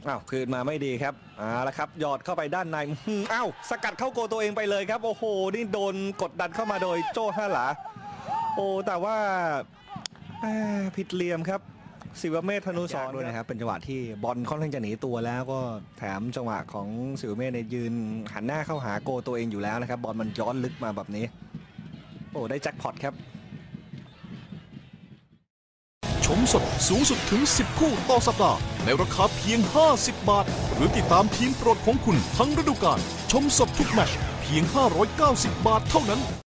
อ้าวคืนมาไม่ดีครับแล้วครับหยอดเข้าไปด้านในอ้าวสกัดเข้าโกตัวเองไปเลยครับโอ้โหนี่โดนกดดันเข้ามาโดยโจ้ห้าหลาโอ้แต่ว่าผิดเหลี่ยมครับศิวเมธธนูสรด้วยนะครับเป็นจังหวะที่บอลค่อนข้างจะหนีตัวแล้วก็แถมจังหวะของศิวเมธในยืนหันหน้าเข้าหาโกตัวเองอยู่แล้วนะครับบอลมันย้อนลึกมาแบบนี้โอ้ได้แจ็คพอตครับชมสดสูงสุดถึง10คู่ต่อสัปดาห์ในราคาเพียง50 บาทหรือติดตามทีมโปรดของคุณทั้งฤดูกาลชมสดทุกแมตช์เพียง590 บาทเท่านั้น